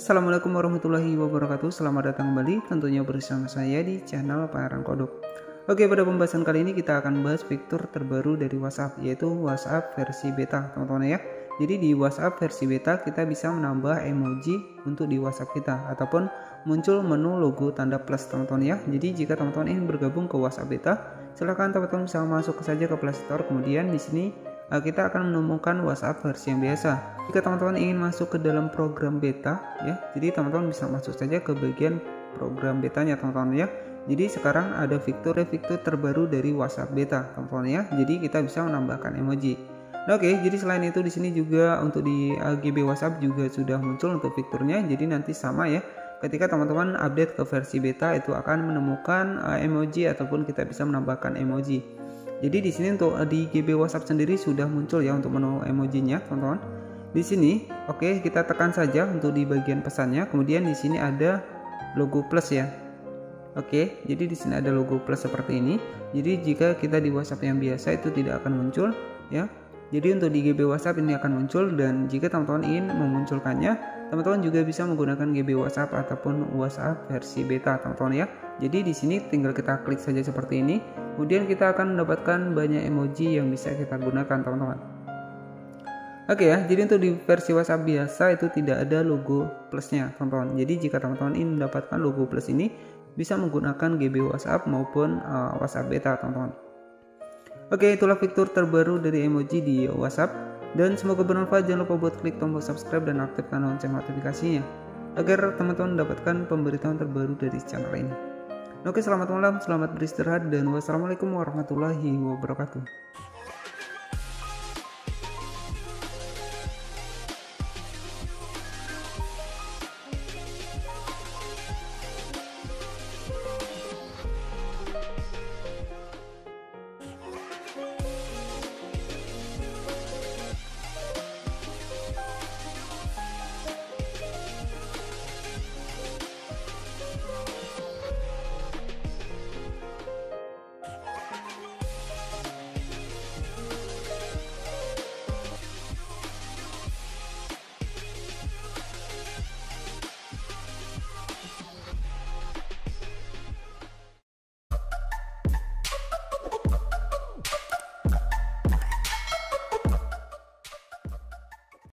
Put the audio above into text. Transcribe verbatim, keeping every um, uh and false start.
Assalamualaikum warahmatullahi wabarakatuh. Selamat datang kembali tentunya bersama saya di channel Pangeran Kodok. Oke, pada pembahasan kali ini kita akan bahas fitur terbaru dari WhatsApp, yaitu WhatsApp versi beta, teman-teman ya. Jadi di WhatsApp versi beta kita bisa menambah emoji untuk di WhatsApp kita ataupun muncul menu logo tanda plus, teman-teman ya. Jadi jika teman-teman ingin bergabung ke WhatsApp beta, silahkan teman-teman bisa masuk saja ke Play Store. Kemudian di sini kita akan menemukan WhatsApp versi yang biasa. Jika teman-teman ingin masuk ke dalam program beta ya, jadi teman-teman bisa masuk saja ke bagian program betanya, teman-teman ya. Jadi sekarang ada fitur-fitur terbaru dari WhatsApp beta, teman-teman ya. Jadi kita bisa menambahkan emoji. Nah, oke, jadi selain itu di sini juga untuk di A G B WhatsApp juga sudah muncul untuk fiturnya. Jadi nanti sama ya. Ketika teman-teman update ke versi beta itu akan menemukan uh, emoji ataupun kita bisa menambahkan emoji. Jadi di sini untuk di G B WhatsApp sendiri sudah muncul ya untuk menu emojinya, teman-teman. Di sini, oke, okay, kita tekan saja untuk di bagian pesannya. Kemudian di sini ada logo plus ya. Oke, okay, jadi di sini ada logo plus seperti ini. Jadi jika kita di WhatsApp yang biasa itu tidak akan muncul ya. Jadi untuk di G B WhatsApp ini akan muncul, dan jika teman-teman ingin memunculkannya, teman-teman juga bisa menggunakan G B WhatsApp ataupun WhatsApp versi beta, teman-teman ya. Jadi di sini tinggal kita klik saja seperti ini. Kemudian kita akan mendapatkan banyak emoji yang bisa kita gunakan, teman-teman. Oke ya, jadi untuk di versi WhatsApp biasa itu tidak ada logo plusnya, teman-teman. Jadi jika teman-teman ingin mendapatkan logo plus ini, bisa menggunakan G B WhatsApp maupun uh, WhatsApp beta, teman-teman. Oke, itulah fitur terbaru dari emoji di WhatsApp. Dan semoga bermanfaat. Jangan lupa buat klik tombol subscribe dan aktifkan lonceng notifikasinya agar teman-teman mendapatkan pemberitahuan terbaru dari channel ini. Oke, selamat malam, selamat beristirahat, dan wassalamualaikum warahmatullahi wabarakatuh.